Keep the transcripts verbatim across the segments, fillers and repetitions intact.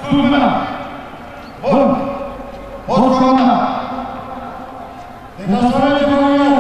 Sus mâna! Bun! Poți comanda! Detașamentul de România!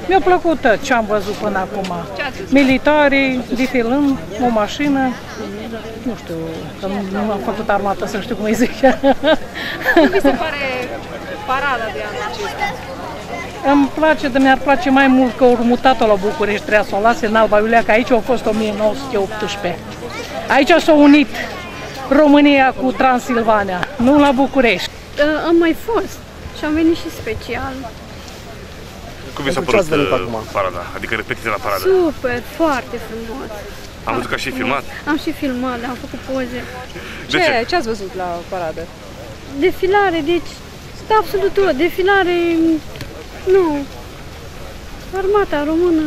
Mi-a plăcut tot ce am văzut până acum. Militarii, defilând, o mașină, nu știu, că nu am făcut armată să știu cum îi zic. Cum vi se pare parada de anul acesta? Îmi place, dar mi-ar place mai mult că au mutat-o la București, trebuia să o lase în Alba Iulia, că aici a fost o mie nouă sute optsprezece. Aici s-a unit România cu Transilvania, nu la București. Am mai fost și am venit și special. Cum vi s-a părut parada? Adică repetiția la paradă? Super, foarte frumos. Am văzut că și filmat? Am și filmat, am făcut poze. De ce? Ce ați văzut la paradă? Defilare, deci absolut tot. Defilare, nu, armata română.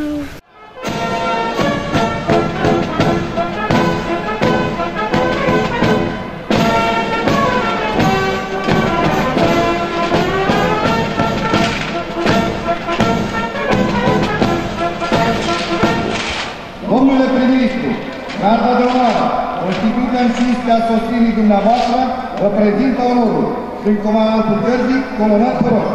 Domnule prim-ministru, Garda de Onoare, constituită în cinstea sosirii dumneavoastră, vă prezintă onorul prin comandantul gărzii, colonel Făroș.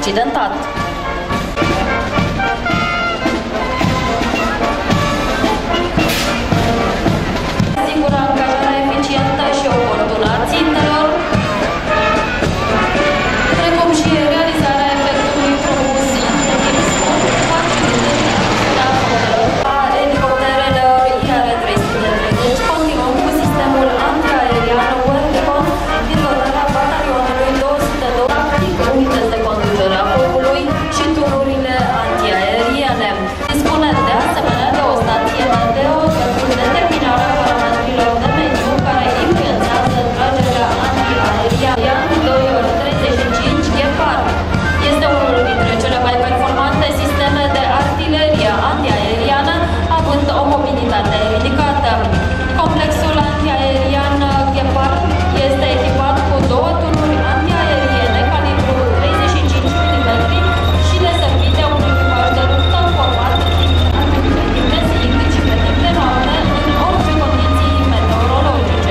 accidentat. Asigură angajarea eficientă și oportună a țintelor, precum și realizarea efectului propus în timp scurt, facilitând a elicopterelor I R trei sute treizeci, continuăm cu sistemul antiaerian Weapon din dotarea batalionului două sute doi, practic unități de conducere a focului și tururile antiaeriene. Dispune de asemenea de o stație meteo pentru determinarea parametrilor de mediu care influențează tragerea antiaeriană doi ori treizeci și cinci Gepard. Este unul dintre cele mai performante sisteme de artilerie antiaeriană, având o mobilitate ridicată. Complexul antiaerian Gepard este echipat cu două tunuri antiaeriene calibru treizeci și cinci milimetri și deservite un echipaj de luptă format din timp de zi cât și pe timp de noapte în orice condiții meteorologice.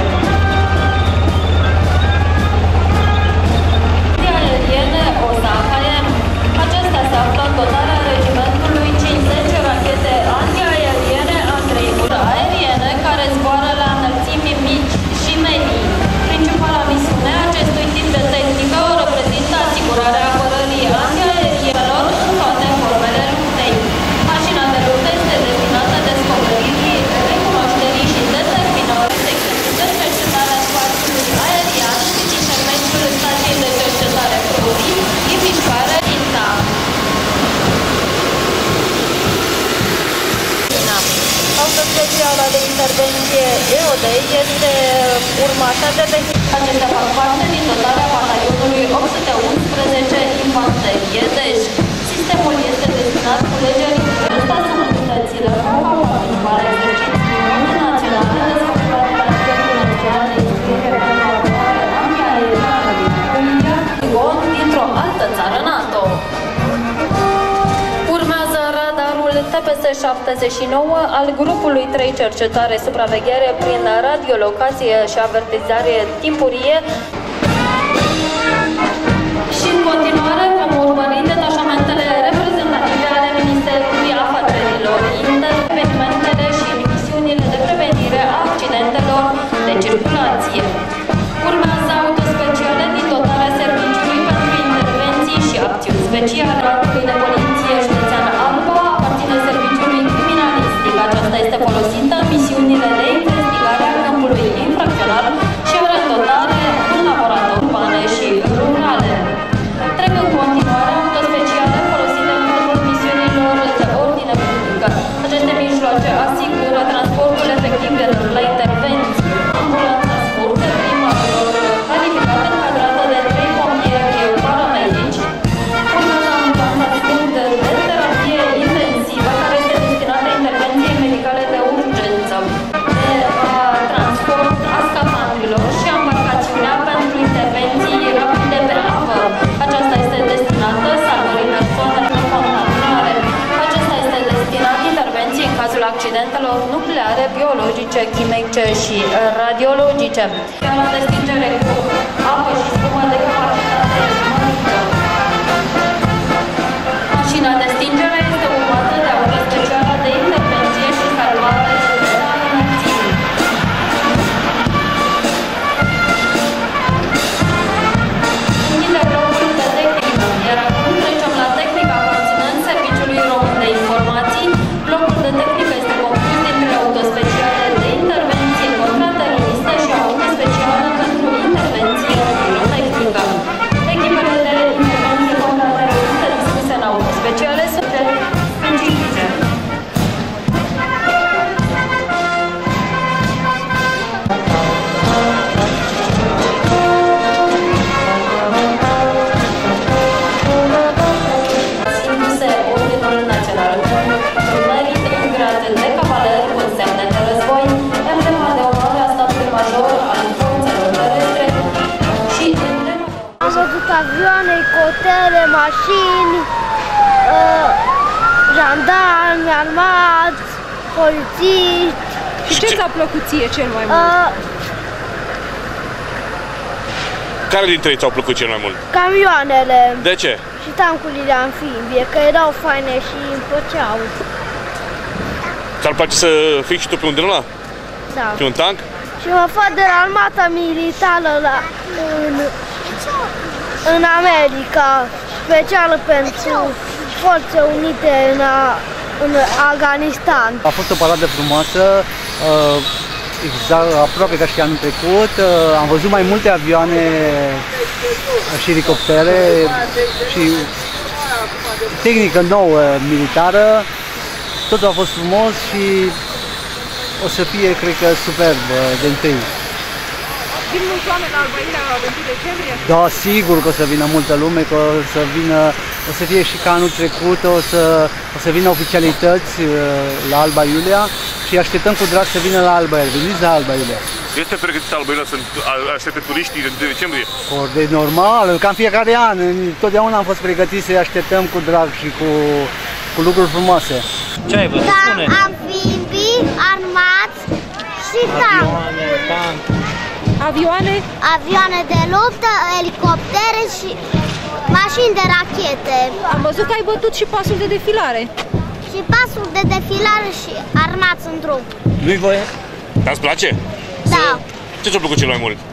Antiaeriene O S A H M. Acestea se află în dotarea regimentului cincizeci rachete antiaeriene antriunghiuri aeriene care zboară la înălțimi mici și medii. Principala misiune a acestui tip de tehnică o reprezintă asigurarea apărării antiaerienelor în toate formele luptei. Mașina de luptă este destinată descoperirii, recunoașterii și determinării secretului de cercetare a spațiului aerian prin intermediul stației de cercetare Pruri, în mișcare Inta. Autospecială de intervenție E O D este urmată de tehnică. Acestea fac parte din dotarea batalionului opt sute unsprezece Infanterie Dej. Sistemul este destinat culegerii ăsta sunt unitățile capabile de exerciții naționale desfășurate la nivelul național de instruire pentru apărare antiaeriană dintr-o altă țară NATO. Urmează radarul T P S șaptezeci și nouă al grupului trei cercetare supraveghere prin radiolocație și avertizare timpurie. Și în continuare vom urmări detașamentele reprezentative ale Ministerului Afacerilor Interne, evenimentele și misiunile de prevenire a accidentelor de circulație. Urmează autospeciale din dotarea Serviciului pentru Intervenții și Acțiuni Speciale. Raportul de poliție județean Alba aparține serviciului criminalistic. Aceasta este folosită în misiunile de investigare a câmpului infracțional și are dotare în laboratorii urbane și rurale. Trec în continuare autospeciale folosite în cadrul misiunilor de ordine publică. Aceste mijloace asigură transportul efectiv de la intervenții. Ambulanța scurtă, prima lor calificată încadrată de trei pompieri paramedici. Urmează ambulanța scurtă de terapie intensivă care este destinată intervenției medicale de urgență, de uh, transport a scafandrilor și embarcațiunea pentru intervenții rapide pe apă. Aceasta este destinată salvării persoanelor contaminare. Acesta este destinat intervenții în cazul accidentelor nucleare, biologice, chimice și radiologice. Iar de stingere cu apă și spumă de capacitate mărică. Mașina de stingere este urmată de auto specială de intervenție și salvare de la înălțimi. Închide blocul de tehnică, iar acum trecem la tehnica aparținând Serviciului Român de Informații. Blocul de tehnică este compus dintre autospeciale de intervenție contrateroristă și auto specială pentru intervenție pirotehnică. Echipele de intervenție contrateroristă dispuse în autospeciale sunt specifice. Țindu-se Ordinul Național pentru merit în grad de cavaler cu semne de război, emblema de onoare a statului major al forțelor terestre și emblema de... Am văzut avioane, elicoptere, mașini, uh, jandarmi, armați, polițiști. Și ce ți-a plăcut ție cel mai mult? Uh, Care dintre ei ți-au plăcut cel mai mult? camioanele De ce? și tancurile amfibie, că erau faine și îmi plăceau. Ți-ar place să fii și tu pe un din ăla? Da. Pe un tank? Și mă fac de la armata militară la, în, în America, specială pentru Forțe Unite în, a, în Afganistan. A fost o paradă frumoasă, exact, aproape ca și anul trecut. Am văzut mai multe avioane și elicoptere și tehnică nouă militară. Totul a fost frumos și o să fie, cred că, superb de întâi. Vin mulți oameni la Alba Iulia la întâi decembrie? Da, sigur că o să vină multă lume, că o să vină, o să fie și ca anul trecut, o să, o să vină oficialități la Alba Iulia și așteptăm cu drag să vină la Alba Iulia. Veniți la Alba Iulia. Este pregătit Alba Iulia să aștepte turiștii de întâi decembrie? De normal, ca în fiecare an. Totdeauna am fost pregătiți să-i așteptăm cu drag și cu, cu lucruri frumoase. Ce ai văzut? Da, Spune! amfibii, armați și tancuri. Avioane? Avioane de luptă, elicoptere și mașini de rachete. Am văzut că ai bătut și pasul de defilare. Și pasul de defilare și armați în drum. Nu-i voie? Dar-ți place? Da. Ce ți-a plăcut cel mai mult?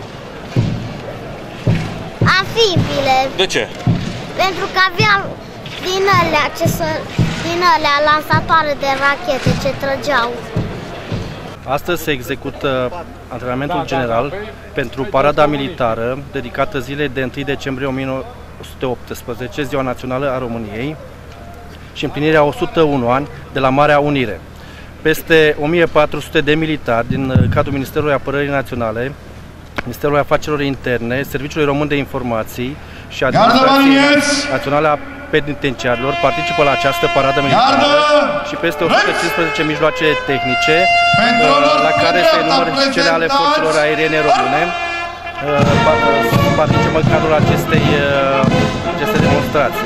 Amfibiile. De ce? Pentru că aveau din alea, ce să, din alea lansatoare de rachete ce trăgeau. Astăzi se execută antrenamentul general pentru parada militară dedicată zilei de întâi decembrie o mie nouă sute optsprezece, Ziua Națională a României, și împlinirea o sută unu ani de la Marea Unire. Peste o mie patru sute de militari din cadrul Ministerului Apărării Naționale, Ministerul Afacerilor Interne, Serviciului Român de Informații și Administrația Națională a Penitenciarilor participă la această paradă militară și peste o sută cincisprezece mijloace tehnice, la care se enumără și cele ale forțelor aeriene române, participă în cadrul acestei, acestei demonstrații.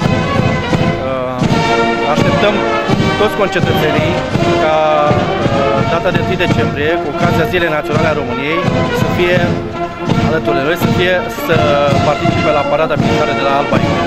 Așteptăm toți concetățenii ca data de întâi decembrie, cu ocazia Zilei Naționale a României, să fie alături de noi, să, fie, să participe la parada militară de la Alba Iulia.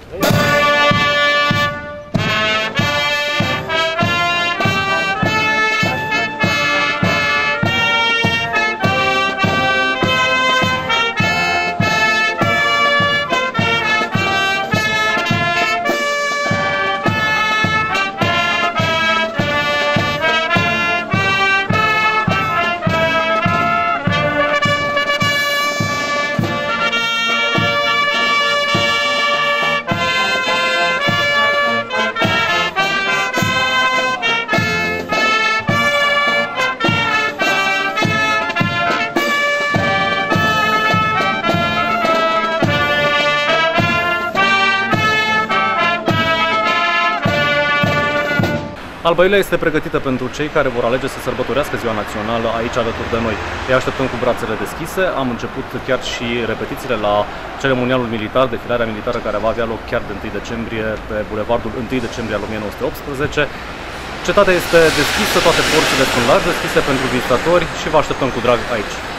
Alba Iulia este pregătită pentru cei care vor alege să sărbătorească Ziua Națională aici alături de noi. Îi așteptăm cu brațele deschise. Am început chiar și repetițiile la ceremonialul militar, defilarea militară care va avea loc chiar de întâi decembrie pe bulevardul întâi decembrie al o mie nouă sute optsprezece. Cetatea este deschisă, toate porțile sunt largi deschise pentru vizitatori și vă așteptăm cu drag aici.